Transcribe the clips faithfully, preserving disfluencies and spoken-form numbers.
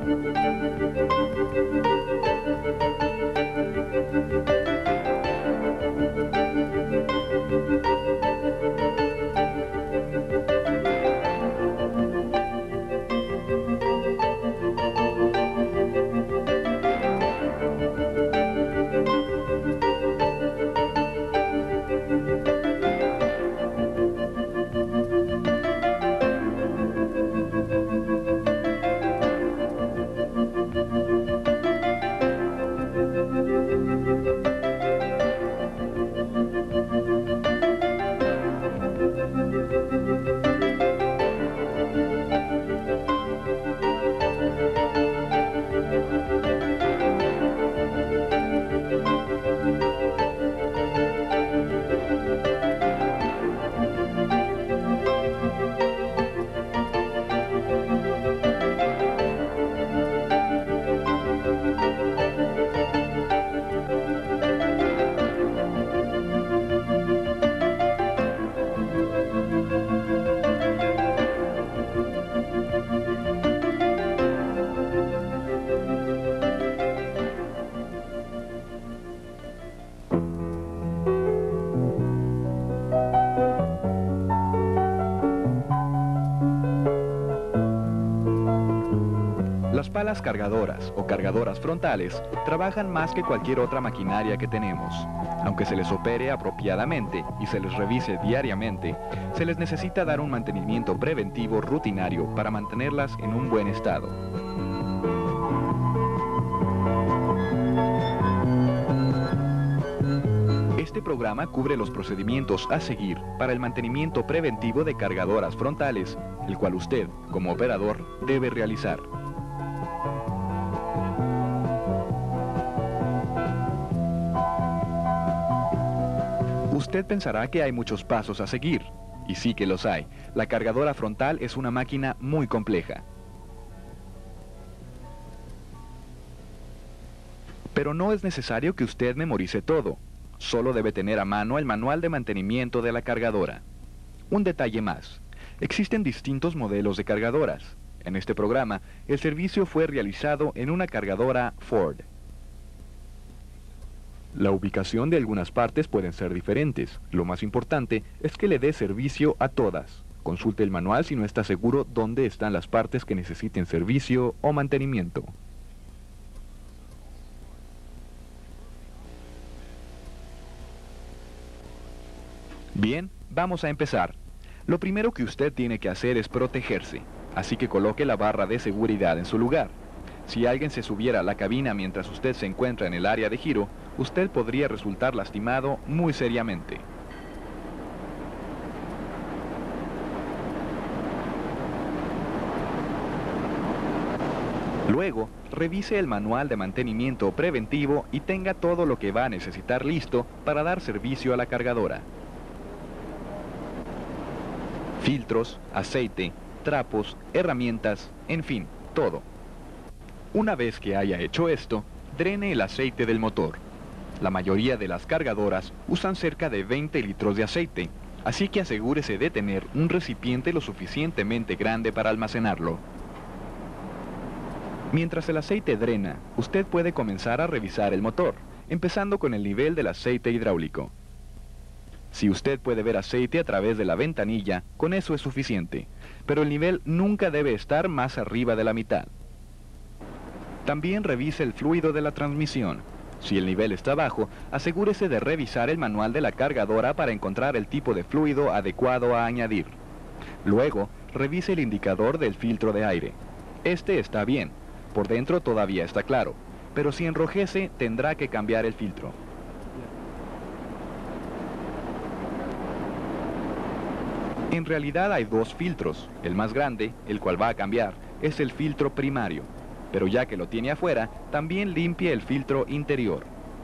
Las palas cargadoras o cargadoras frontales trabajan más que cualquier otra maquinaria que tenemos. Aunque se les opere apropiadamente y se les revise diariamente, se les necesita dar un mantenimiento preventivo rutinario para mantenerlas en un buen estado. Este programa cubre los procedimientos a seguir para el mantenimiento preventivo de cargadoras frontales, el cual usted, como operador, debe realizar. Usted pensará que hay muchos pasos a seguir, y sí que los hay. La cargadora frontal es una máquina muy compleja. Pero no es necesario que usted memorice todo. Solo debe tener a mano el manual de mantenimiento de la cargadora. Un detalle más. Existen distintos modelos de cargadoras. En este programa, el servicio fue realizado en una cargadora Ford. La ubicación de algunas partes pueden ser diferentes. Lo más importante es que le dé servicio a todas. Consulte el manual si no está seguro dónde están las partes que necesiten servicio o mantenimiento. Bien, vamos a empezar. Lo primero que usted tiene que hacer es protegerse, así que coloque la barra de seguridad en su lugar. Si alguien se subiera a la cabina mientras usted se encuentra en el área de giro, usted podría resultar lastimado muy seriamente. Luego, revise el manual de mantenimiento preventivo y tenga todo lo que va a necesitar listo para dar servicio a la cargadora. Filtros, aceite, trapos, herramientas, en fin, todo. Una vez que haya hecho esto, drene el aceite del motor. La mayoría de las cargadoras usan cerca de veinte litros de aceite, así que asegúrese de tener un recipiente lo suficientemente grande para almacenarlo. Mientras el aceite drena, usted puede comenzar a revisar el motor, empezando con el nivel del aceite hidráulico. Si usted puede ver aceite a través de la ventanilla, con eso es suficiente, pero el nivel nunca debe estar más arriba de la mitad. También revise el fluido de la transmisión. Si el nivel está bajo, asegúrese de revisar el manual de la cargadora para encontrar el tipo de fluido adecuado a añadir. Luego, revise el indicador del filtro de aire. Este está bien, por dentro todavía está claro, pero si enrojece tendrá que cambiar el filtro. En realidad hay dos filtros. El más grande, el cual va a cambiar, es el filtro primario. Pero ya que lo tiene afuera, también limpie el filtro interior.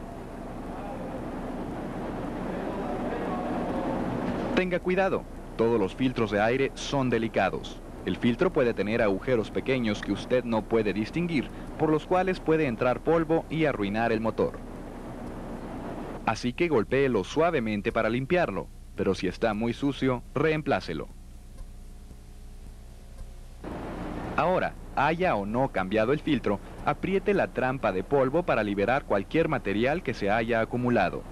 Tenga cuidado, todos los filtros de aire son delicados. El filtro puede tener agujeros pequeños que usted no puede distinguir, por los cuales puede entrar polvo y arruinar el motor. Así que golpéelo suavemente para limpiarlo, pero si está muy sucio, reemplácelo. Ahora, haya o no cambiado el filtro, apriete la trampa de polvo para liberar cualquier material que se haya acumulado.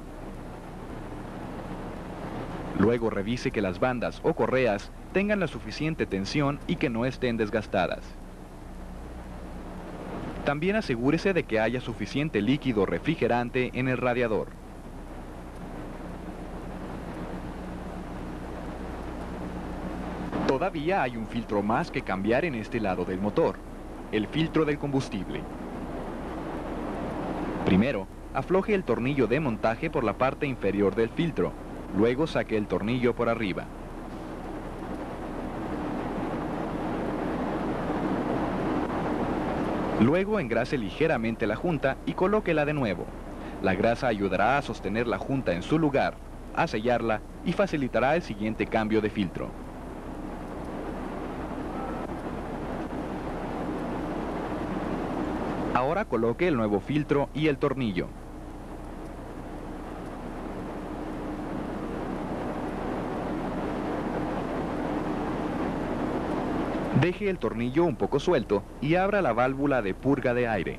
Luego revise que las bandas o correas tengan la suficiente tensión y que no estén desgastadas. También asegúrese de que haya suficiente líquido refrigerante en el radiador. Todavía hay un filtro más que cambiar en este lado del motor, el filtro del combustible. Primero, afloje el tornillo de montaje por la parte inferior del filtro, luego saque el tornillo por arriba. Luego engrase ligeramente la junta y colóquela de nuevo. La grasa ayudará a sostener la junta en su lugar, a sellarla y facilitará el siguiente cambio de filtro. Ahora coloque el nuevo filtro y el tornillo. Deje el tornillo un poco suelto y abra la válvula de purga de aire.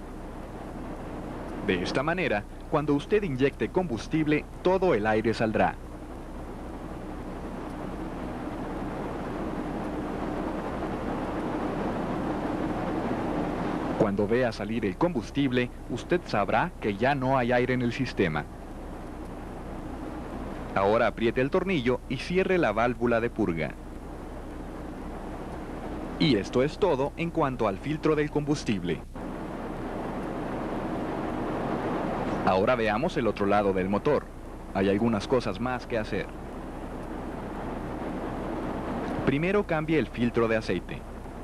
De esta manera, cuando usted inyecte combustible, todo el aire saldrá. Cuando vea salir el combustible, usted sabrá que ya no hay aire en el sistema. Ahora apriete el tornillo y cierre la válvula de purga. Y esto es todo en cuanto al filtro del combustible. Ahora veamos el otro lado del motor. Hay algunas cosas más que hacer. Primero cambie el filtro de aceite.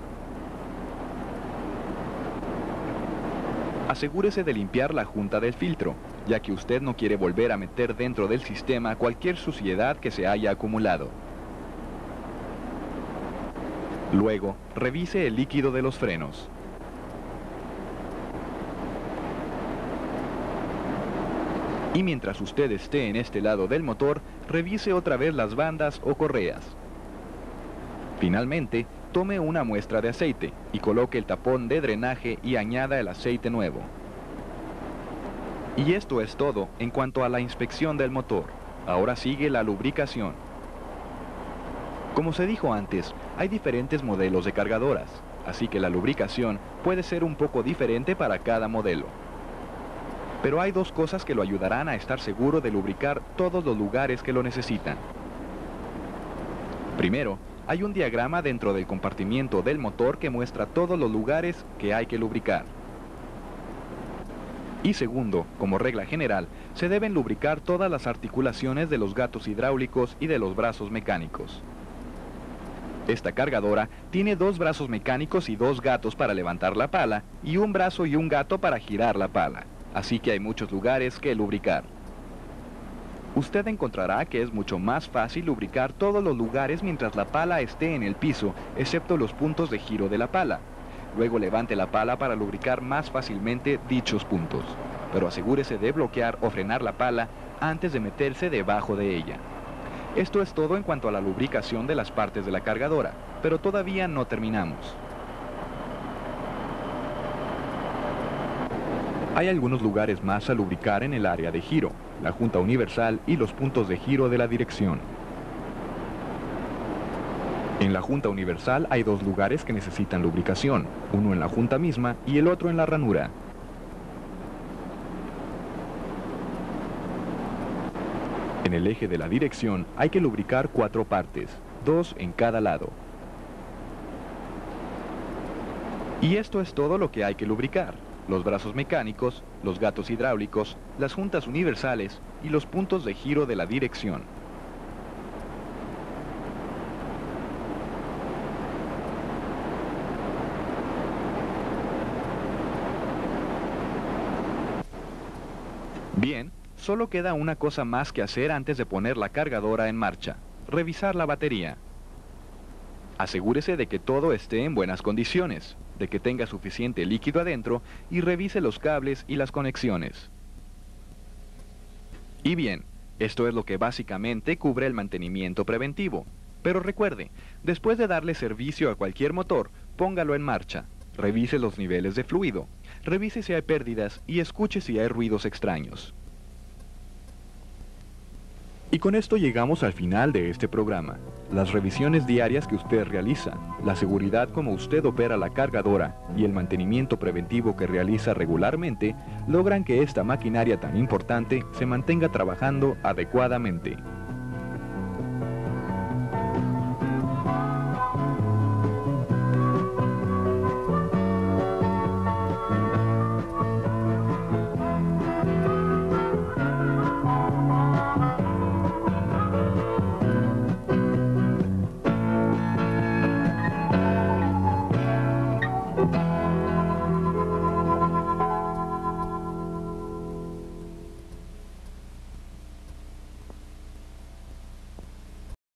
Asegúrese de limpiar la junta del filtro, ya que usted no quiere volver a meter dentro del sistema cualquier suciedad que se haya acumulado. Luego, revise el líquido de los frenos. Y mientras usted esté en este lado del motor, revise otra vez las bandas o correas. Finalmente, tome una muestra de aceite y coloque el tapón de drenaje y añada el aceite nuevo. Y esto es todo en cuanto a la inspección del motor. Ahora sigue la lubricación. Como se dijo antes, hay diferentes modelos de cargadoras, así que la lubricación puede ser un poco diferente para cada modelo. Pero hay dos cosas que lo ayudarán a estar seguro de lubricar todos los lugares que lo necesitan. Primero, hay un diagrama dentro del compartimiento del motor que muestra todos los lugares que hay que lubricar. Y segundo, como regla general, se deben lubricar todas las articulaciones de los gatos hidráulicos y de los brazos mecánicos. Esta cargadora tiene dos brazos mecánicos y dos gatos para levantar la pala, y un brazo y un gato para girar la pala, así que hay muchos lugares que lubricar. Usted encontrará que es mucho más fácil lubricar todos los lugares mientras la pala esté en el piso, excepto los puntos de giro de la pala. Luego levante la pala para lubricar más fácilmente dichos puntos, pero asegúrese de bloquear o frenar la pala antes de meterse debajo de ella. Esto es todo en cuanto a la lubricación de las partes de la cargadora, pero todavía no terminamos. Hay algunos lugares más a lubricar en el área de giro, la junta universal y los puntos de giro de la dirección. En la junta universal hay dos lugares que necesitan lubricación, uno en la junta misma y el otro en la ranura. En el eje de la dirección hay que lubricar cuatro partes, dos en cada lado. Y esto es todo lo que hay que lubricar: los brazos mecánicos, los gatos hidráulicos, las juntas universales y los puntos de giro de la dirección. Bien, solo queda una cosa más que hacer antes de poner la cargadora en marcha: revisar la batería. Asegúrese de que todo esté en buenas condiciones, de que tenga suficiente líquido adentro y revise los cables y las conexiones. Y bien, esto es lo que básicamente cubre el mantenimiento preventivo. Pero recuerde, después de darle servicio a cualquier motor, póngalo en marcha. Revise los niveles de fluido. Revise si hay pérdidas y escuche si hay ruidos extraños. Y con esto llegamos al final de este programa. Las revisiones diarias que usted realiza, la seguridad como usted opera la cargadora y el mantenimiento preventivo que realiza regularmente logran que esta maquinaria tan importante se mantenga trabajando adecuadamente.